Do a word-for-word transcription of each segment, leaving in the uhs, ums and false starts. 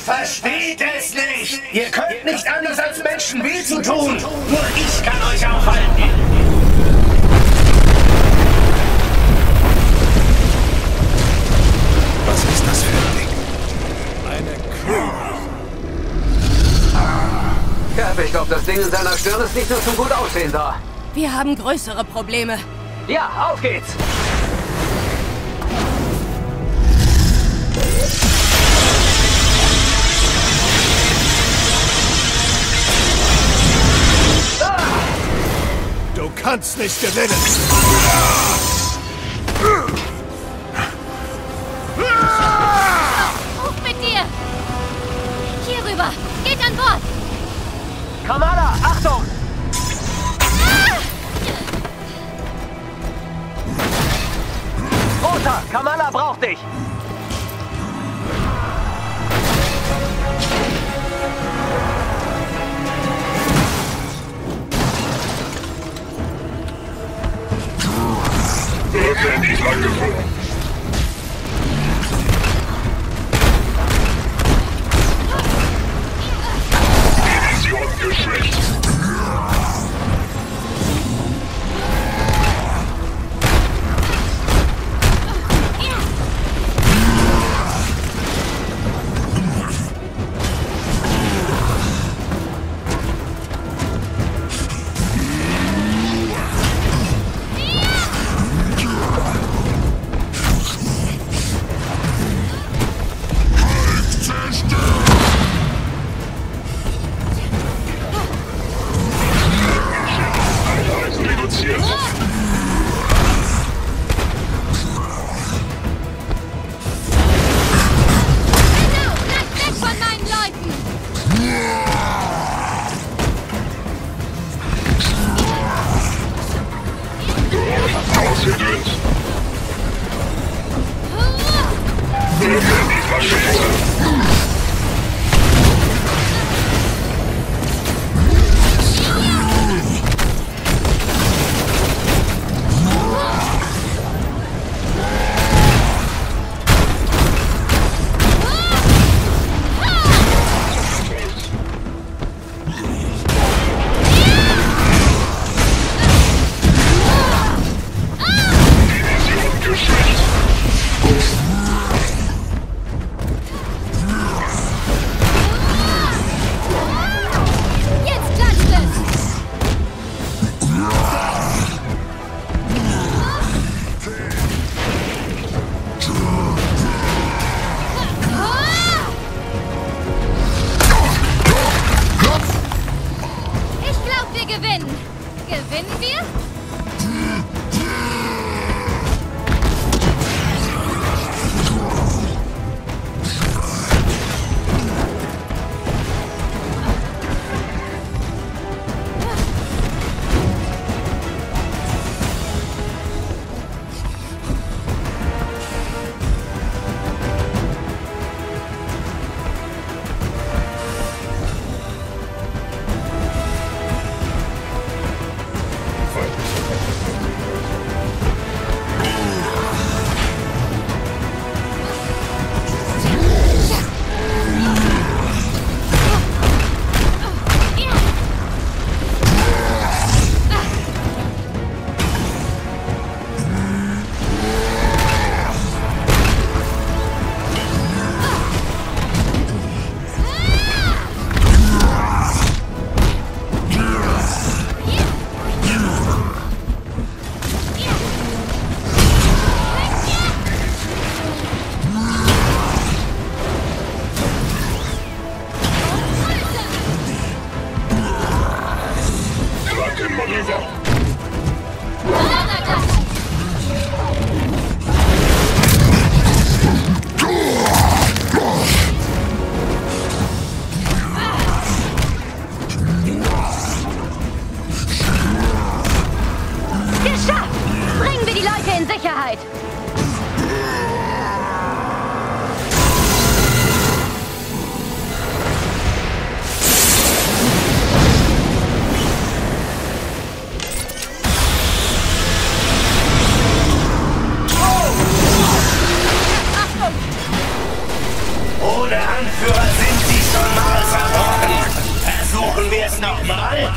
versteht es nicht! Ihr könnt nicht anders als Menschen weh zu tun! Nur ich kann euch aufhalten! Was ist das für ein Ding? Eine Kuh. Cap, ich glaube, das Ding in seiner Stirn ist nicht nur so gut aussehen da. Wir haben größere Probleme. Ja, auf geht's! Du kannst nicht gewinnen! Hoch mit dir! Hier rüber! Geht an Bord! Kamala, Achtung! Rosa, Kamala braucht dich! Notwendig angekommen. Division geschwächt. jetzt nochmal?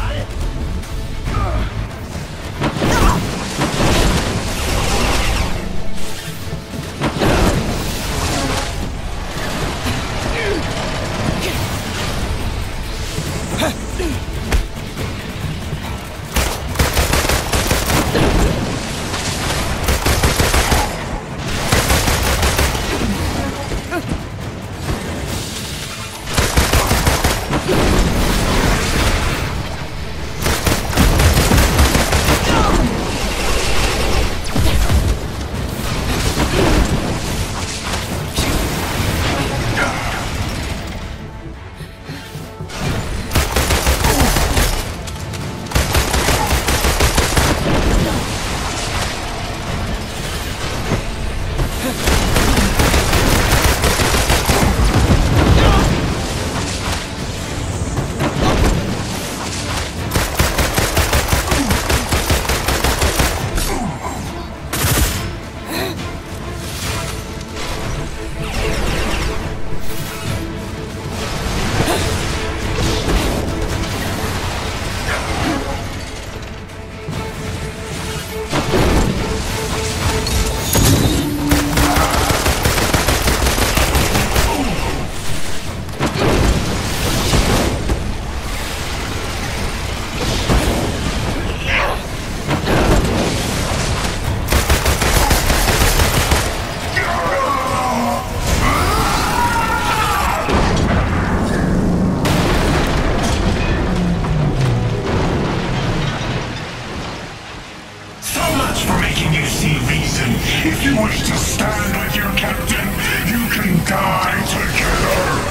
If you wish to stand with your captain, you can die together.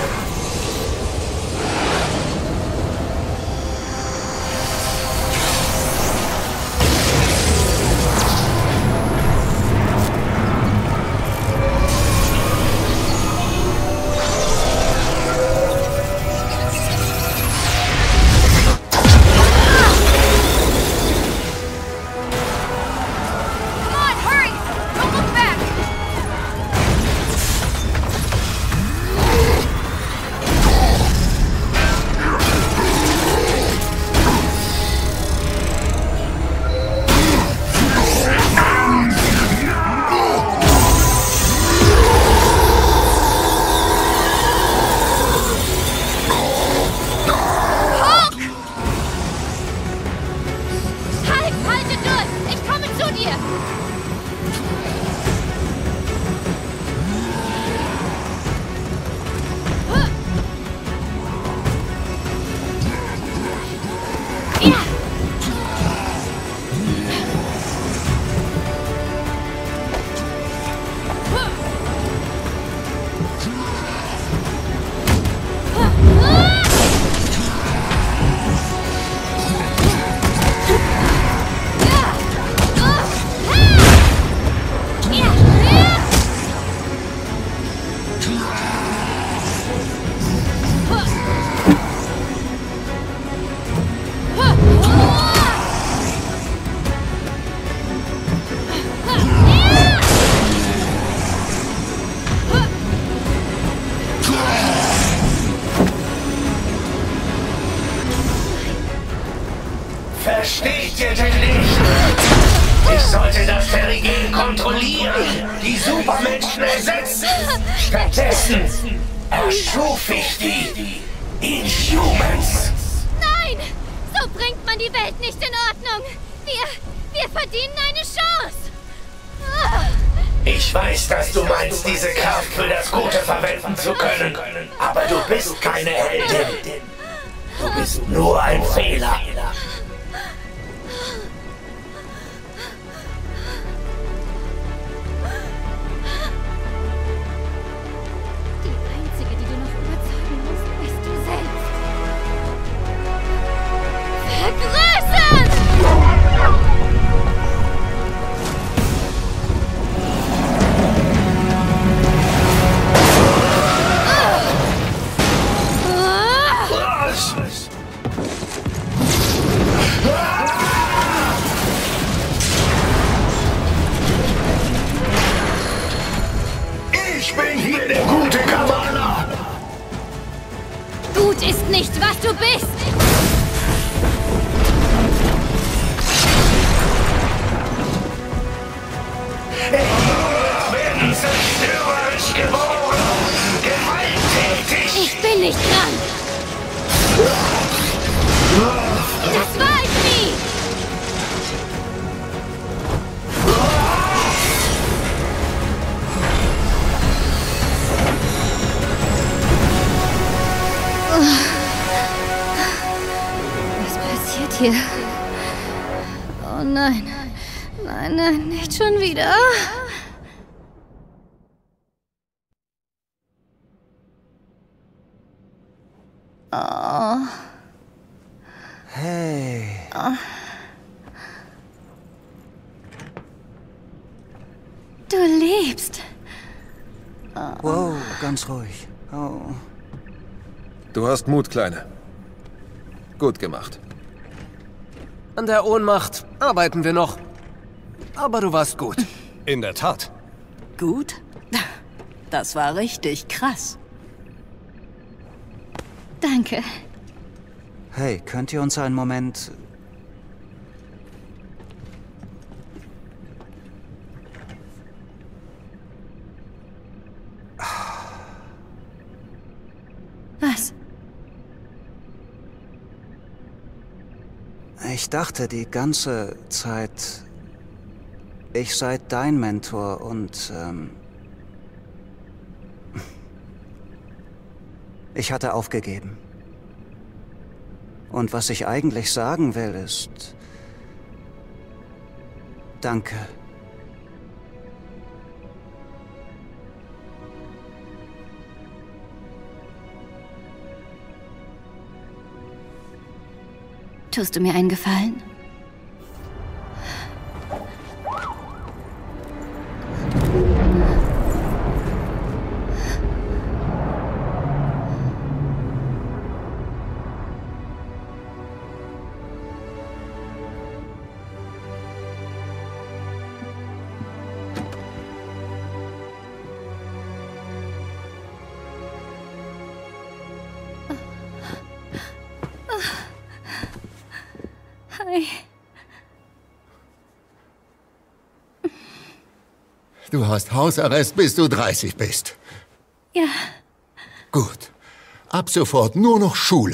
Versteht ihr denn nicht? Ich sollte das Terrigen kontrollieren, die Supermenschen ersetzen. Stattdessen erschuf ich die Inhumans. Nein! So bringt man die Welt nicht in Ordnung. Wir, wir verdienen eine Chance. Ah. Ich weiß, dass du meinst, diese Kraft für das Gute verwenden zu können. Aber du bist keine Heldin. Du bist nur ein Fehler. Ich bin hier der gute Kamala. Gut ist nicht, was du bist. Zerstörerisch geboren. Gewalttätig. Ich bin nicht dran. Das war ich nie. Was passiert hier? Oh nein. Nein, nein, nicht schon wieder. Oh. Hey. Oh. Du lebst. Oh. Wow, ganz ruhig. Oh. Du hast Mut, Kleine. Gut gemacht. An der Ohnmacht arbeiten wir noch. Aber du warst gut. In der Tat. Gut? Das war richtig krass. Danke. Hey, könnt ihr uns einen Moment... Was? Ich dachte die ganze Zeit, ich sei dein Mentor und ähm, ich hatte aufgegeben. Und was ich eigentlich sagen will, ist danke. Tust du mir einen Gefallen? Hi. Du hast Hausarrest, bis du dreißig bist. Ja. Gut. Ab sofort nur noch Schule.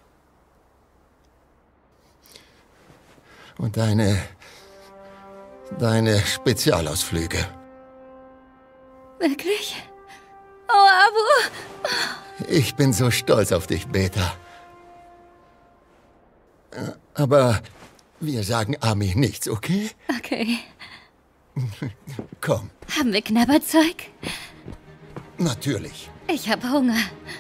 Und deine... deine Spezialausflüge. Wirklich? Oh, Abu. Ich bin so stolz auf dich, Beta. Aber wir sagen Ami nichts, okay? Okay. Komm. Haben wir Knabberzeug? Natürlich. Ich hab Hunger.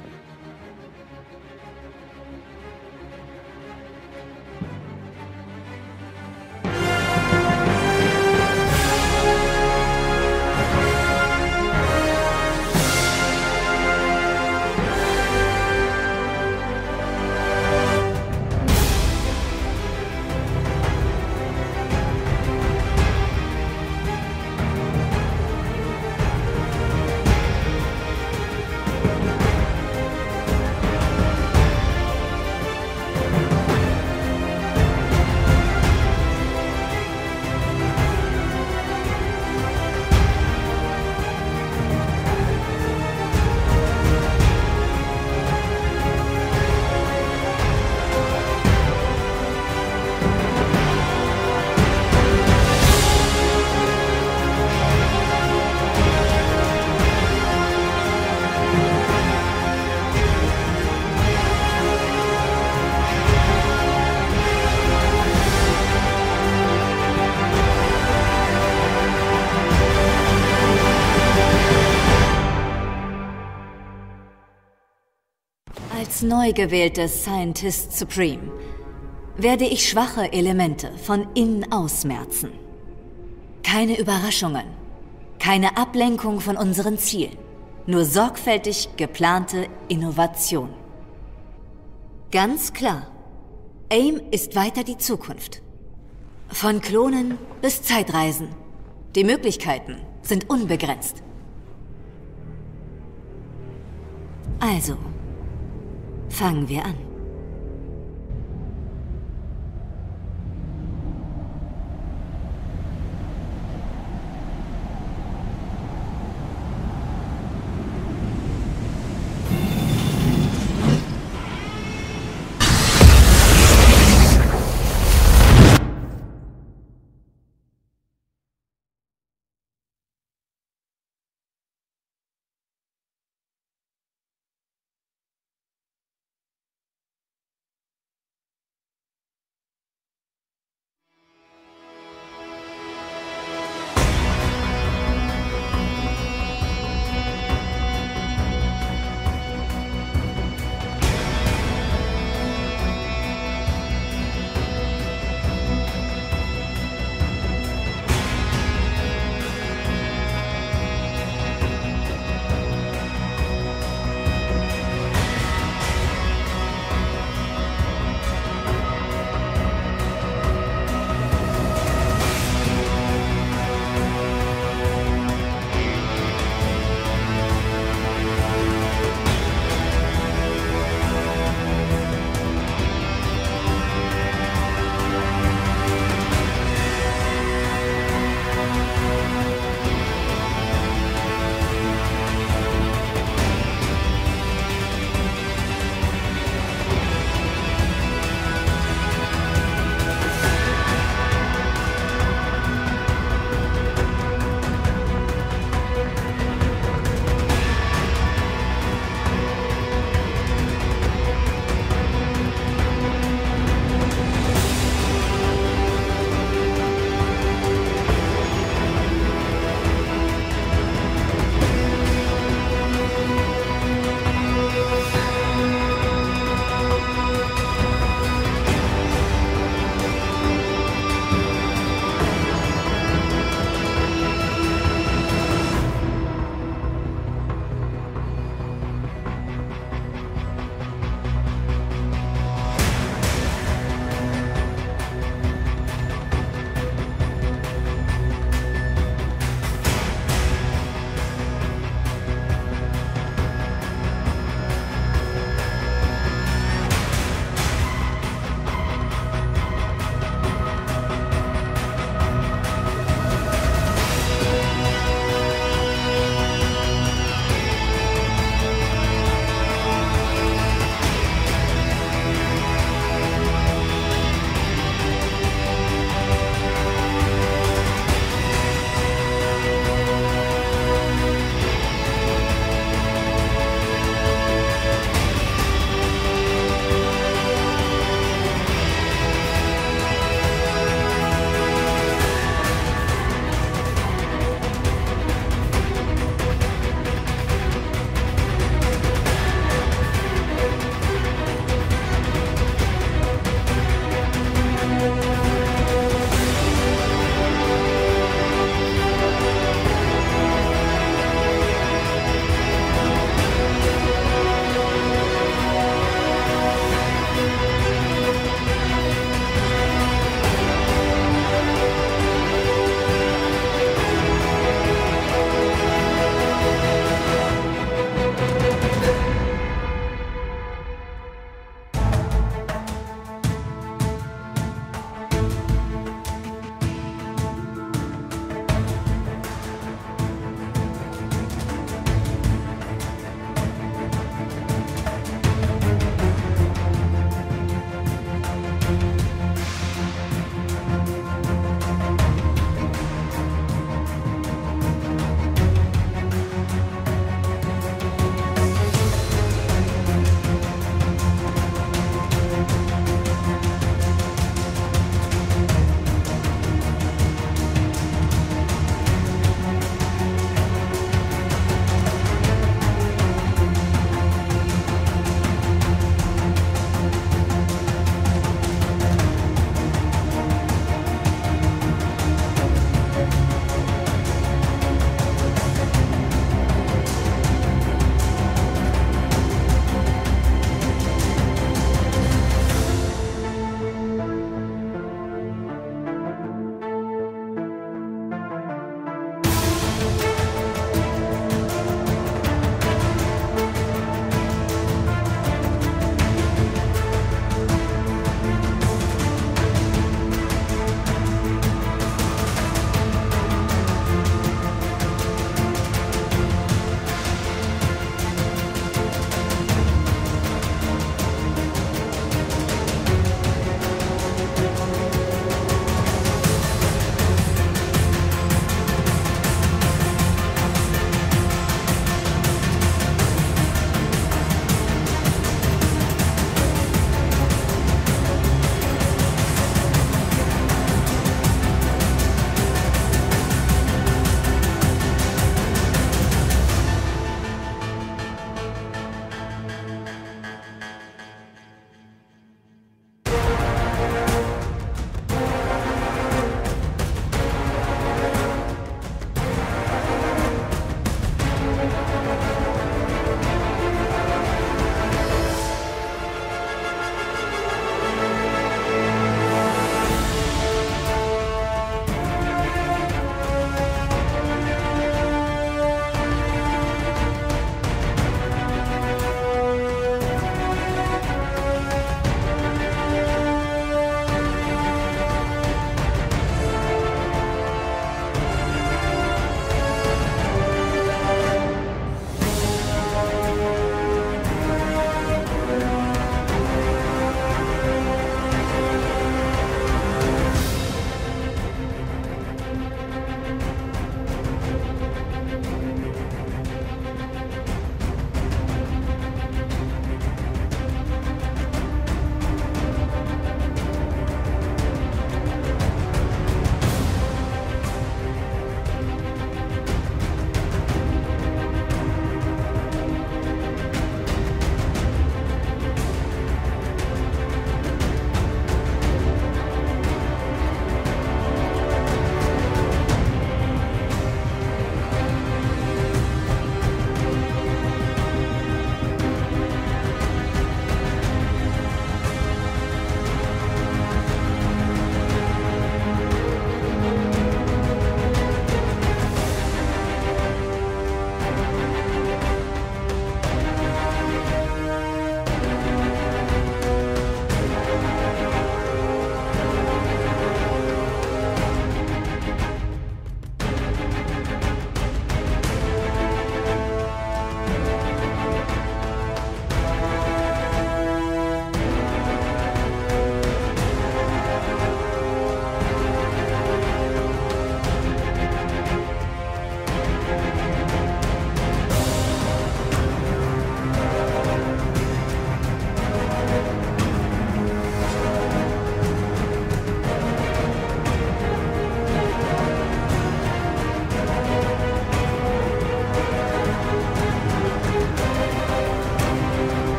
Als neu gewähltes Scientist Supreme werde ich schwache Elemente von innen ausmerzen. Keine Überraschungen, keine Ablenkung von unseren Zielen, nur sorgfältig geplante Innovation. Ganz klar, AIM ist weiter die Zukunft. Von Klonen bis Zeitreisen. Die Möglichkeiten sind unbegrenzt. Also, fangen wir an.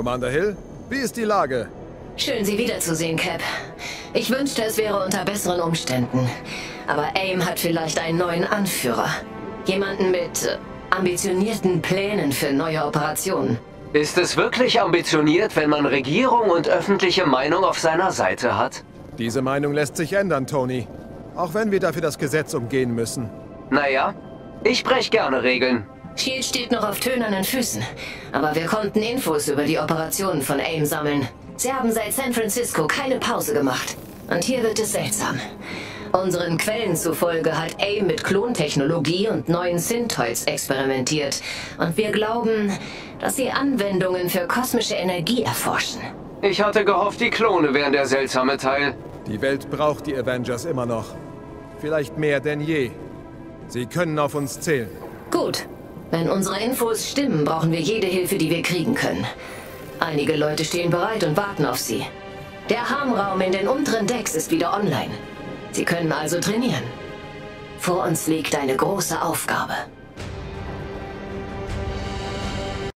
Commander Hill, wie ist die Lage? Schön, Sie wiederzusehen, Cap. Ich wünschte, es wäre unter besseren Umständen. Aber AIM hat vielleicht einen neuen Anführer. Jemanden mit äh, ambitionierten Plänen für neue Operationen. Ist es wirklich ambitioniert, wenn man Regierung und öffentliche Meinung auf seiner Seite hat? Diese Meinung lässt sich ändern, Tony. Auch wenn wir dafür das Gesetz umgehen müssen. Naja, ich brech gerne Regeln. Shield steht noch auf tönernen Füßen. Aber wir konnten Infos über die Operationen von AIM sammeln. Sie haben seit San Francisco keine Pause gemacht. Und hier wird es seltsam. Unseren Quellen zufolge hat AIM mit Klontechnologie und neuen Synthoids experimentiert. Und wir glauben, dass sie Anwendungen für kosmische Energie erforschen. Ich hatte gehofft, die Klone wären der seltsame Teil. Die Welt braucht die Avengers immer noch. Vielleicht mehr denn je. Sie können auf uns zählen. Gut. Wenn unsere Infos stimmen, brauchen wir jede Hilfe, die wir kriegen können. Einige Leute stehen bereit und warten auf sie. Der Harmraum in den unteren Decks ist wieder online. Sie können also trainieren. Vor uns liegt eine große Aufgabe.